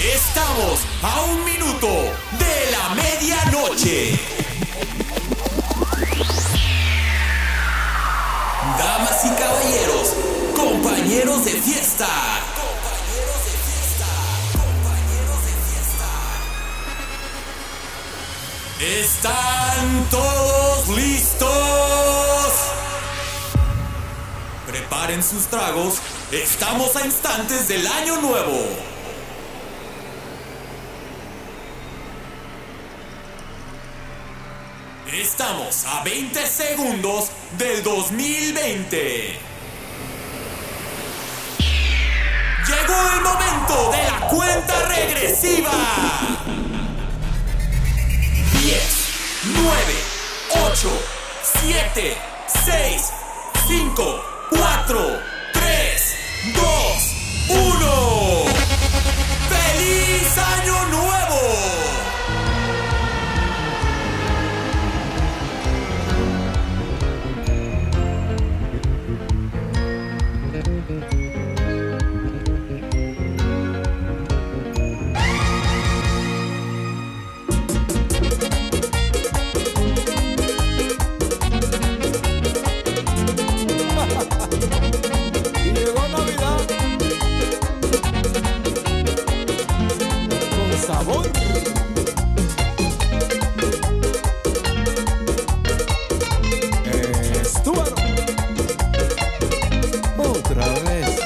Estamos a 1 minuto de la medianoche. Damas y caballeros, compañeros de fiesta. ¿Están todos listos? Preparen sus tragos. Estamos a instantes del año nuevo. Estamos a 20 segundos del 2020. Llegó el momento de la cuenta regresiva. 10, 9, 8, 7, 6, 5, 4, 3, 2, 1. ¡Feliz Año Nuevo! Sabor. Stuart. Otra vez.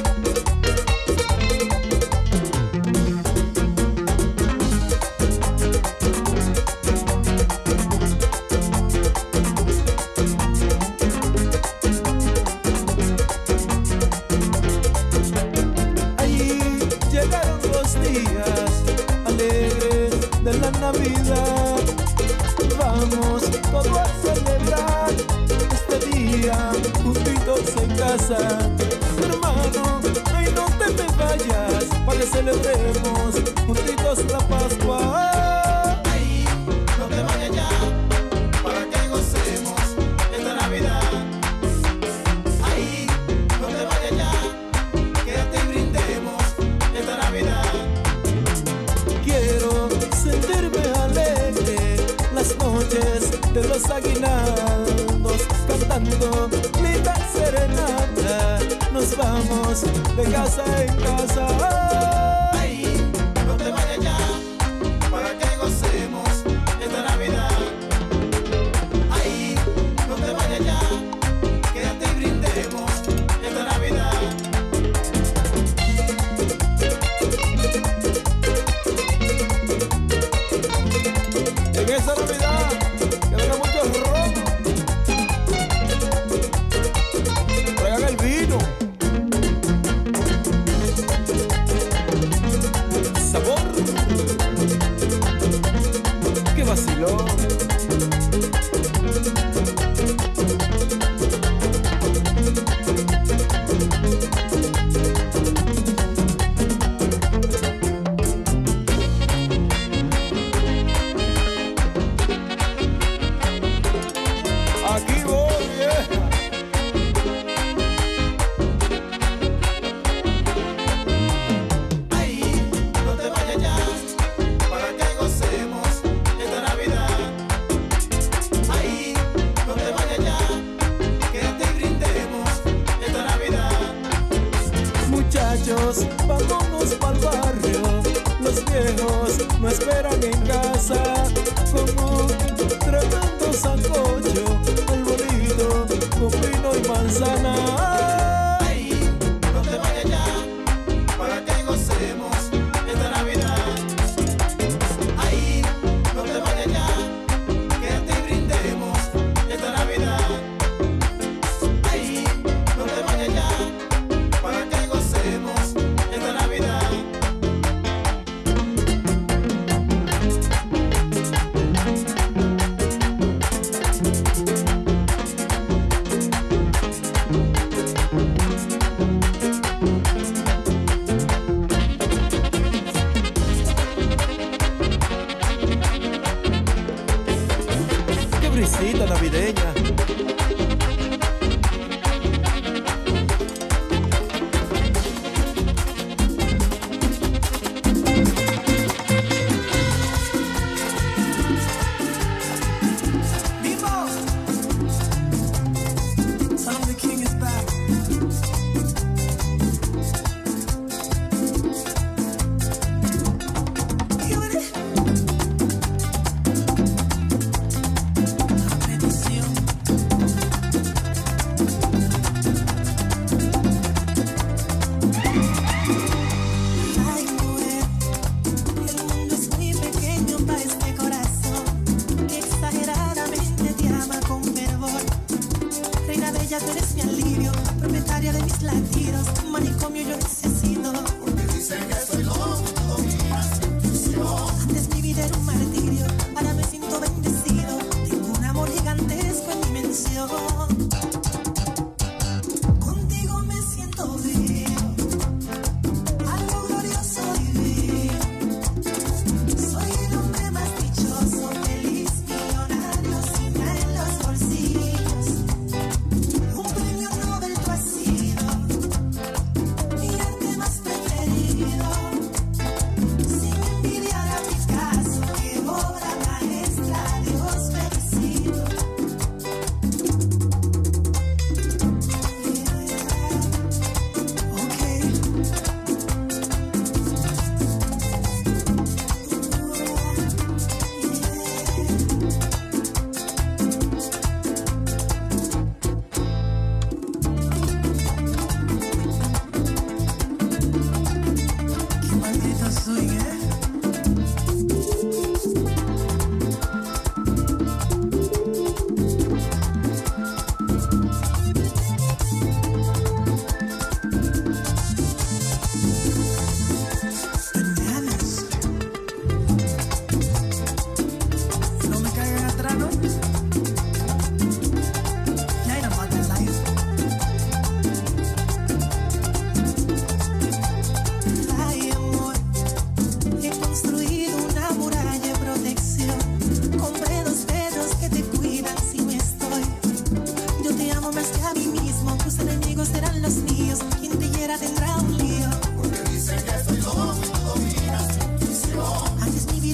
Ahí llegaron los días alegres de la Navidad. Vamos todos a celebrar este día juntitos en casa. Hermano, ay, no te me vayas, para que celebremos juntitos la Pascua. Ay, no te vayas ya, para que gocemos esta Navidad. Ay, no te vayas ya, quédate y brindemos esta Navidad. Quiero sentirme alegre las noches de los aguinaldos, cantando linda serenata. Nos vamos de casa en casa. Ay, no te vayas ya, para que gocemos esta Navidad. Ay, no te vayas ya, quédate y brindemos esta Navidad. En esta Navidad, que venga mucho ron. Traigan el vino. Sabor. Qué vacilón. Aquí voy, vieja. Ay, no te vayas ya, para que gocemos esta Navidad. Ay, no te vayas ya, quédate y brindemos esta Navidad. Muchachos, vámonos pa'l barrio. Los viejos no esperan en casa. Como tremendo sancocho, el bolito con vino y manzana. Ay, no te vayas ya, para que gocemos esta Navidad. Ay, no te vayas ya, quédate y brindemos esta Navidad. Ay, no te vayas ya, para que gocemos esta Navidad. Qué brisita navideña.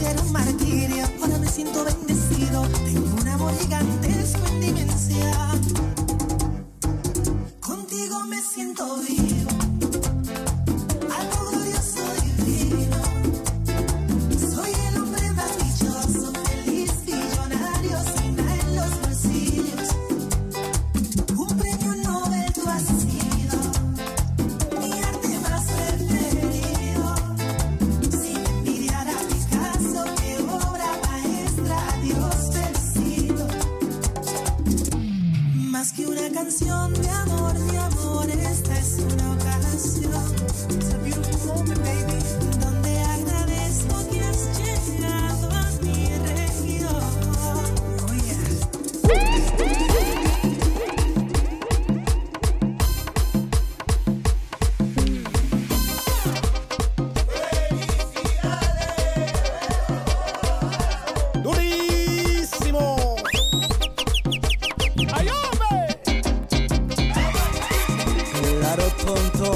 era un martirio, ahora me siento bendecido. Tengo un amor gigantesco en dimensión. Contigo me siento vivo, algo glorioso divino. Soy el hombre más dichoso, feliz, millonario, sin nada en los bolsillos. Un premio Nobel tú has sido, mi arte más preferido. Si me envidiara Picasso, qué obra maestra, Dios felicito. Más que una canción de amor, esta es una ocasión. It's a beautiful moment, baby, donde agradezco que has llegado a mi región. Oh, yeah. ¡Durísimo! ¡Ay, hombre! Claro, tonto.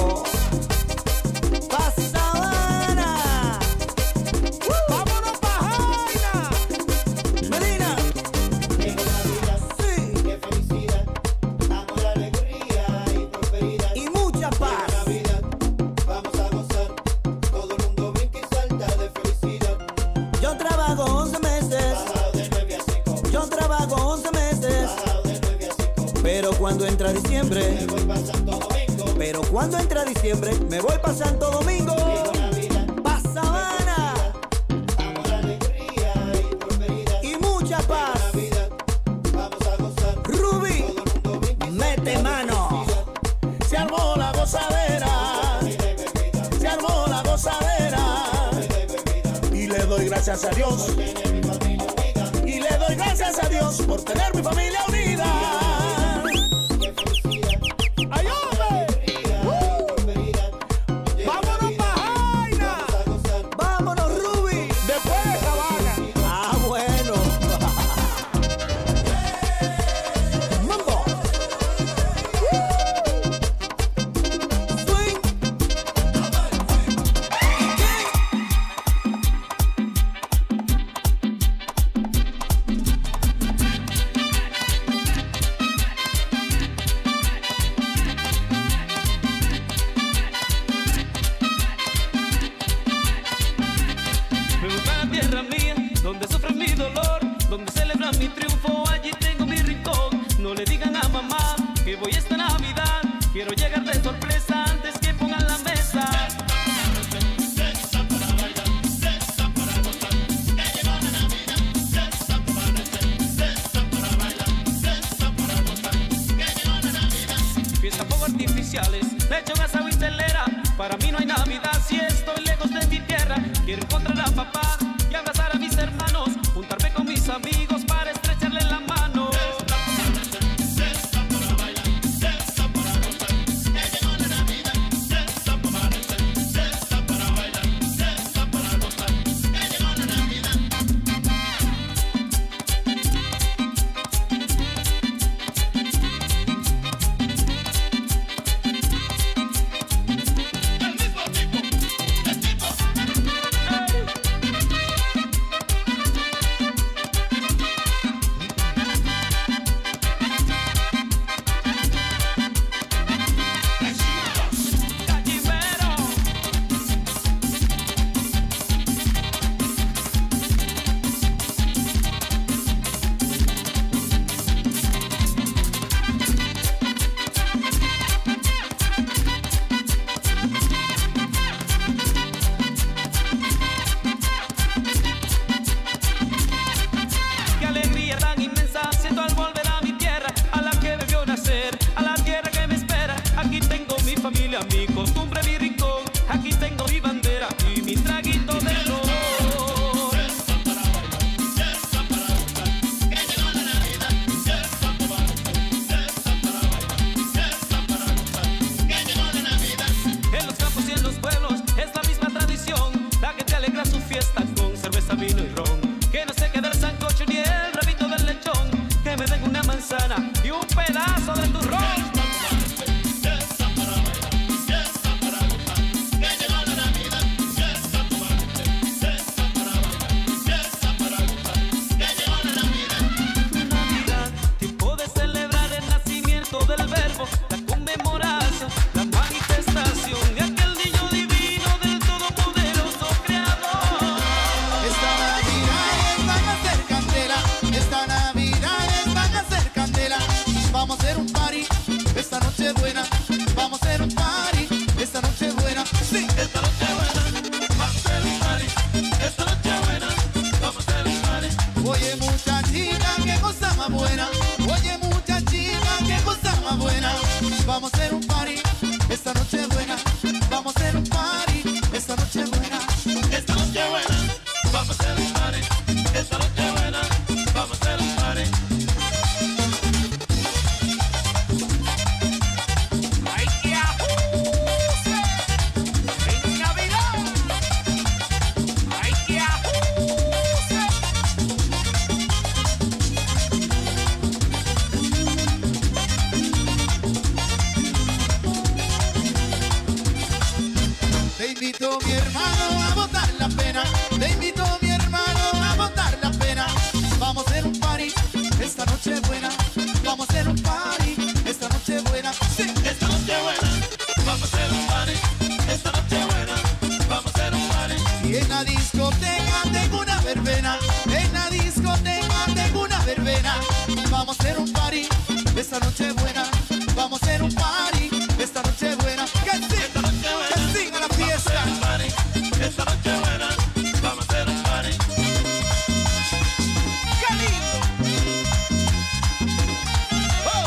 ¡Pasabana! ¡Vámonos pa' Jaina! ¡Medina! En una vida, Sí. qué felicidad, amor, alegría y prosperidad. Y mucha En paz. Navidad vamos a gozar, todo el mundo brinca y salta de felicidad. Yo trabajo 11 meses. Bajado de 9 a 5, Yo trabajo 11 meses. bajado de 9 a 5. Pero cuando entra Me diciembre. voy pa' Santo Domingo. Pero cuando entra diciembre, me voy pa' Santo Domingo. En Navidad, Pa' Sabana. amor, alegría y prosperidad. Y mucha paz. En Navidad vamos a gozar, Rubí, todo el mundo brinca y mete mano. Se armó la gozadera. Se armó la gozadera. Y le doy gracias a Dios. Y le doy gracias a Dios por tener mi familia unida. ¡Ay, hombre! ¡Vámonos pa' Jaina! ¡Vámonos, Rubí! Después de Sabana. Ah, bueno. Mambo. Swing. Me voy para la tierra mía, donde sufren mi dolor, donde celebran mi triunfo, allí tengo mi rincón. No le digan a mamá que voy esta Navidad, quiero llegar de sorpresa antes que pongan la mesa. Fiesta fuegos artificiales, lecho, gas, agua y telera. Para mí no hay Navidad si estoy lejos de mi tierra. Quiero encontrar a papá y abrazar a mis hermanos, juntarme con mis amigos para estrechar mi hermano a botar la pena. Te invito mi hermano a botar la pena. Vamos a hacer un party esta noche buena. Vamos a hacer un party esta noche buena. Sí, esta noche buena. Vamos a hacer un party esta noche buena. Vamos a hacer un party. Y en la discoteca tengo una verbena. En la discoteca tengo una verbena. Vamos a hacer un party esta noche buena. Vamos a hacer un party esta noche buena. Que siga la fiesta. Esta noche buena. Vamos a hacer un party. ¡Qué lindo! Oh.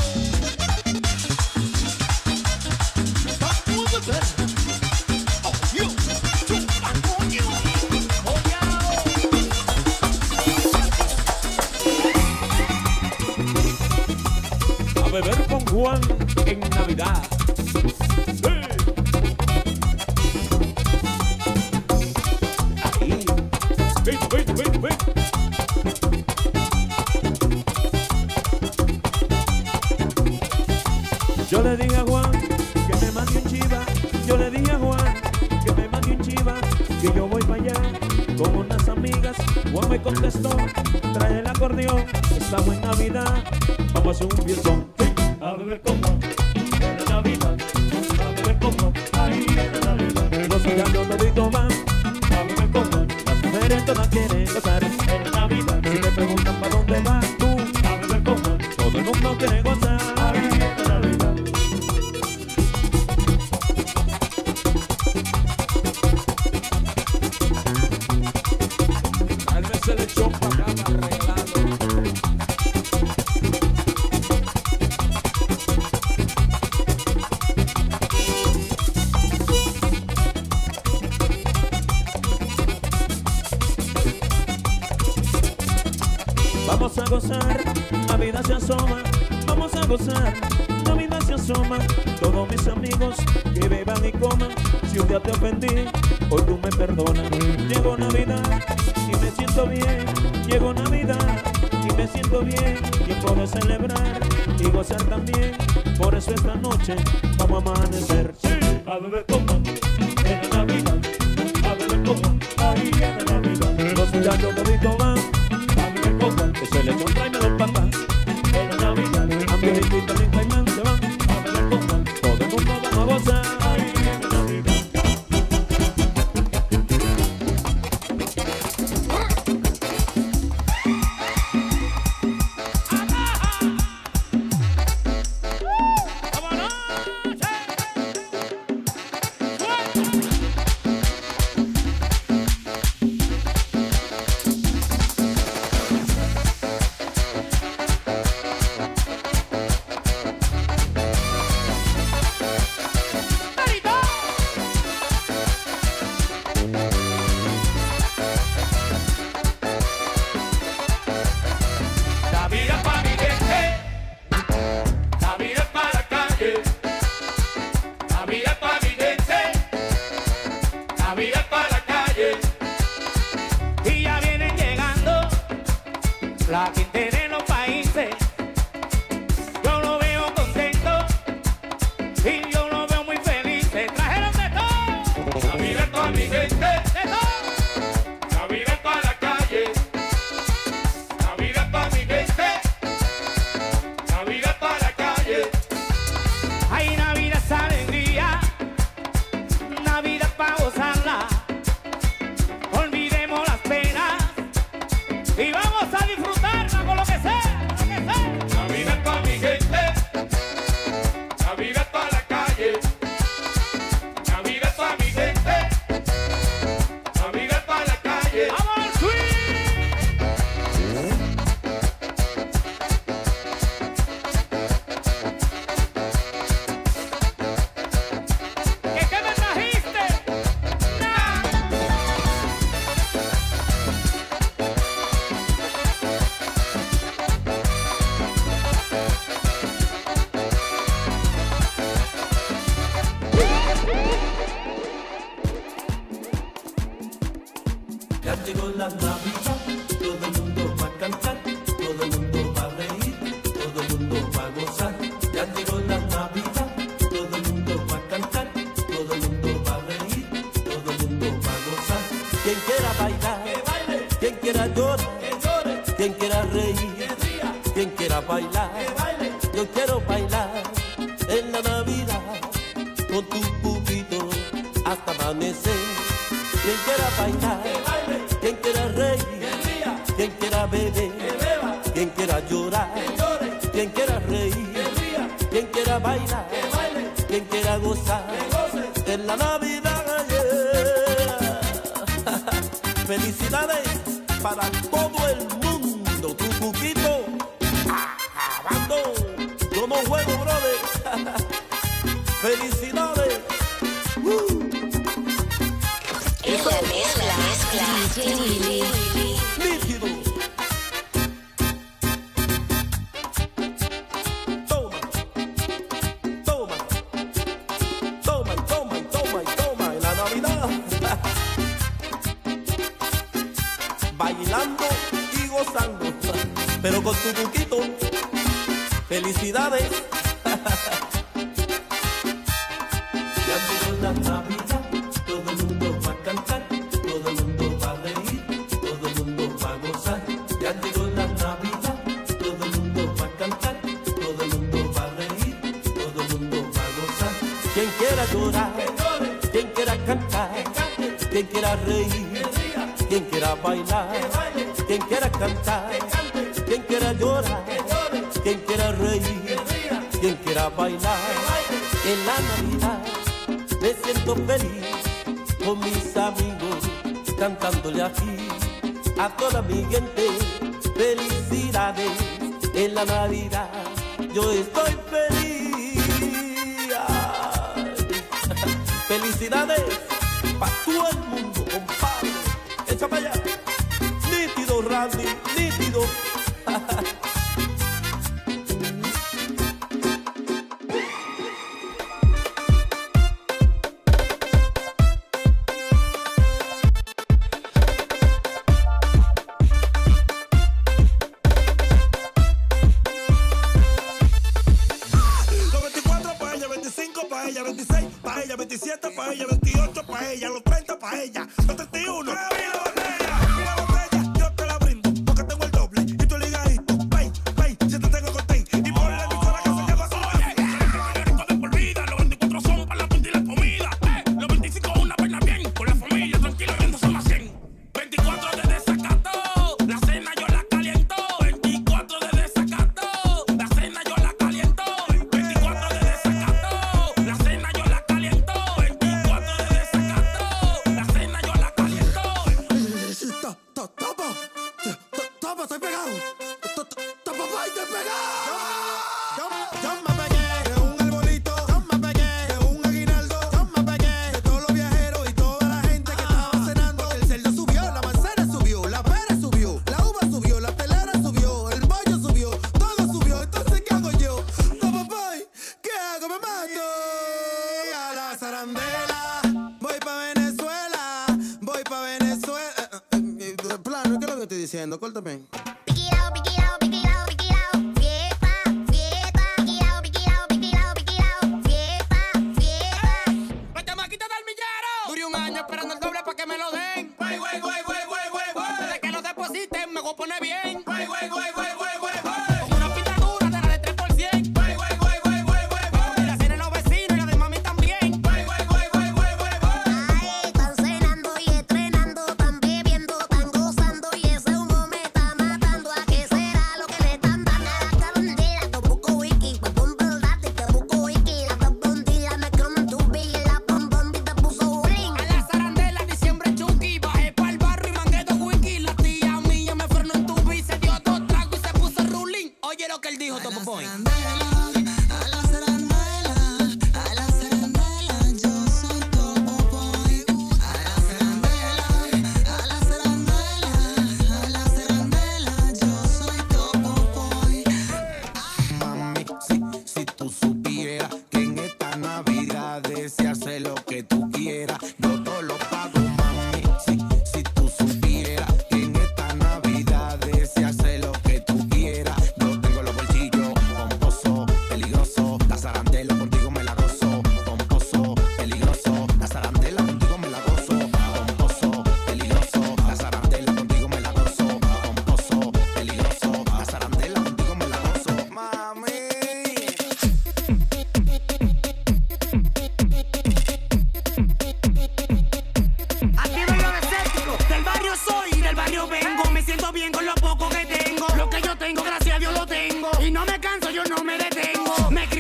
Vamos a ver. Oh, you. A beber con Juan en Navidad. Ahí. Ven. Yo le dije a Juan que me mande un chiva. Yo le dije a Juan que me mande un chiva, que yo voy para allá con unas amigas. Juan me contestó, trae el acordeón, estamos en Navidad, vamos a hacer un fiestón. A beber con Juan en la Navidad, a beber con Juan, ahí en la Navidad. Los muchachos toditos van a beber con Juan, las mujeres todas quieren gozar en la Navidad. Si te preguntan para dónde vas tú, a beber con Juan, todo el mundo quiere gozar ahí en la Navidad. Tal vez se le echó para acá arreglado. Vamos a gozar, Navidad se asoma. Vamos a gozar, Navidad se asoma. Todos mis amigos que beban y coman. Si un día te ofendí, hoy tú me perdonas. Llegó Navidad y me siento bien. Llegó Navidad y me siento bien. Tiempo de celebrar y gozar también. Por eso esta noche vamos a amanecer. Sí, a beber como en la Navidad. A beber como ahí en la Navidad. Los muchachos toditos van. Que se le contraen a los papás en la Navidad. A mi hijito y también Caimán se van a beber con Juan. Todo el mundo vamos a gozar ahí en la Navidad. La gente de los países, yo lo veo contento y yo lo veo muy feliz. Se trajeron de todo. Navidad para mi gente, De todo. Navidad para la calle, Navidad para mi gente, Navidad para la calle. Hay Navidad es alegría, Navidad para gozarla. Olvidemos las penas y vamos a disfrutarla con lo que sea, con lo que sea. Navidad para mi gente, Navidad para la calle, Navidad para mi gente, Navidad para la calle. ¡Vamos al swing! ¿Qué me trajiste? ¡Nada! Ya llegó la Navidad, todo el mundo va a cantar, todo el mundo va a reír, todo el mundo va a gozar. Ya llegó la Navidad, todo el mundo va a cantar, todo el mundo va a reír, todo el mundo quien quiera bailar, quien quiera llorar, quien quiera reír, quien quiera bailar, yo quiero bailar en la Navidad con tu pupito hasta amanecer. Quien quiera bailar, quien quiera reír, quien quiera beber, quien quiera llorar, quien quiera reír, quien quiera bailar, quien quiera gozar en la Navidad. Felicidades para todo el mundo, tu cuquito, acabando, yo no juego, brother. Felicidades. Es la mezcla. Nítido. Toma, toma, toma, toma, toma, toma en la Navidad. Bailando y gozando, pero con tu cuquito. Felicidades. Ya llegó la Navidad, todo el mundo va a cantar, todo el mundo va a reír, todo el mundo va a gozar. Ya llegó la Navidad, todo el mundo va a cantar, todo el mundo va a reír, todo el mundo va a gozar. Quien quiera llorar, quien quiera cantar, quien quiera reír, quien quiera bailar, quien quiera cantar, quien quiera llorar, quien quiera reír, quien quiera bailar. En la Navidad me siento feliz con mis amigos, cantándole aquí a toda mi gente. Felicidades en la Navidad, yo estoy feliz. Felicidades para todo el mundo, compadre. Echa para allá. Nítido, Randy, nítido. Los 24 pa' ella, 25 pa' ella, 26 pa' ella, 27 pa' ella, 28 pa' ella, los 30 pa' ella, los 31. La botella, yo te la brindo, porque tengo el doble y tú el ligadito. Pay, pay, si te tengo con tay y por la emisora que se llama Señorito de por vida, los 24 son para la punta y la comida. Los 25 una vaina bien, con la familia tranquilo viendo son las 100. 24 de desacato, la cena yo la caliento. 24 de desacato, la cena yo la caliento. 24 de desacato, la cena yo la caliento. 24 de desacato, la cena yo la caliento. Topa, estoy pegado. Topa, estoy pegado. Yo me pegué de un arbolito, yo me pegué de un aguinaldo, yo me pegué de todos los viajeros y toda la gente que estaba cenando. El cerdo subió, la manzana subió, la pera subió, la uva subió, la telera subió, el bollo subió, todo subió. Entonces, ¿qué hago yo? Topa, ¿qué hago? Me mato a la zarandela. Voy pa' Venezuela, voy pa' Venezuela. Plano, ¿qué es lo que estoy diciendo? Córtame. La chamaquita del millero. Duré un año esperando el doble para que me lo den. Güey. Desde que lo depositen me voy a poner bien. Güey. Con una pinta dura de la de 3%. Güey. Y la tienen los vecinos y la de mami también. Güey. Ay, están cenando y estrenando, están bebiendo, están gozando y ese humo me está matando. ¿A qué será lo que le están dando? A la cabandera, te busco wiki, pa' bombardarte, te busco wiki. La cabandera me come tu bill, la bombón te puso ring. A la zarandela diciembre chuki, bajé pa'l barrio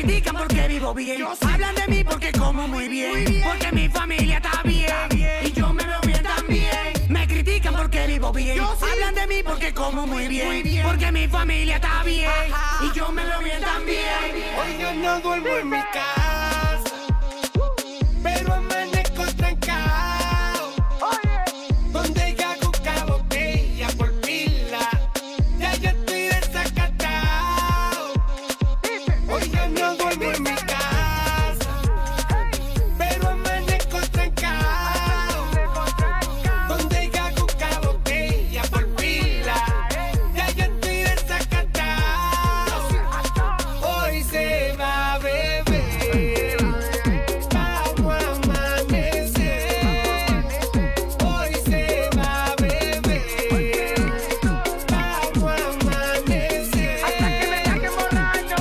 critican porque vivo bien. Hablan de mí porque como muy bien. Porque mi familia está bien. Y yo me veo bien también. Me critican porque vivo bien. Hablan de mí porque como muy bien. Porque mi familia está bien. Y yo me veo bien también. Hoy yo no duermo en mi casa, pero amanezco trancado. Donde ya busca botella por pila, ya yo estoy desacatado. Hoy yo no duermo en mi casa, pero amanezco trancado. Donde ya busca botella por pila, ya yo estoy desacatado. Hoy se va a beber, vamos a amanecer. Hoy se va a beber, vamos a amanecer. Hasta que me saquen borracho.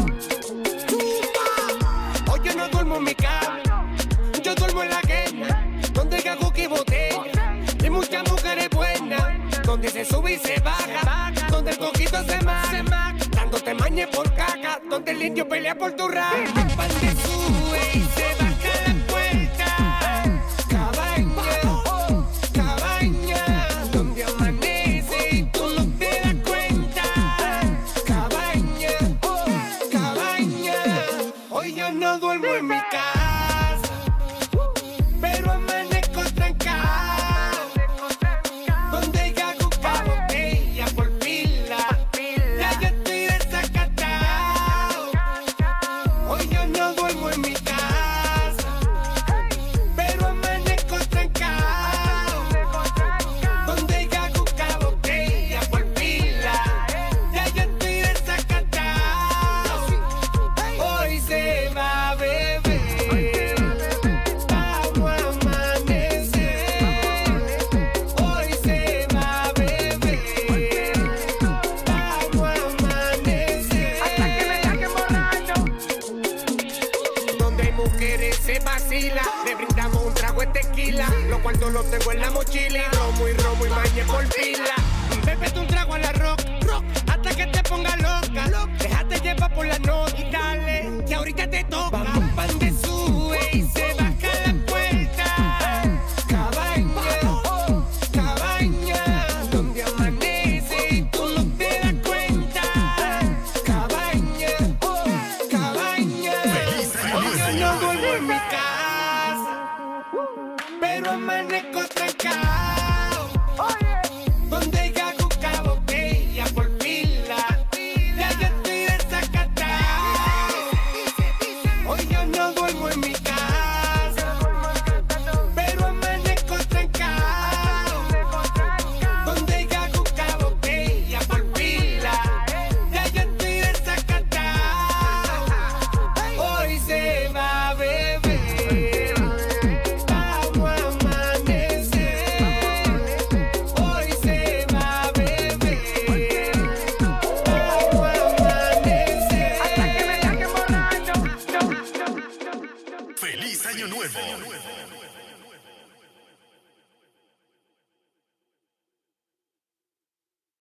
Hoy yo no duermo en mi cama, yo duermo en la quena, donde gaguki y botella, y muchas mujeres buenas, donde se sube y se baja, donde el coquito se maga, dándote mañe por caca, donde el indio pelea por tu rama. Pan de sube y se baja la puerta, cabaña, cabaña, donde amanece y tú no te das cuenta. Cabaña, cabaña, hoy yo no duermo en mi casa, pero amanezco trancado. Donde ya busca botella por pila, ya yo estoy desacatado. Hoy yo no duermo en mi casa, pero amanezco trancado. Donde ya busca botella por pila, ya yo estoy desacatado. Hoy se va a beber, vamos a amanecer. Hoy se va a beber, vamos a amanecer. Hasta que me saquen borracho. Donde hay mujeres se vacila, le brindamos un trago de tequila, lo cual no lo tengo en la mochila. Y romo y mañe por pila. Bébete un trago a la rock, hasta que te ponga loca. Déjate llevar por la noche y dale, que ahorita te toca. Vamos pan de sube y se va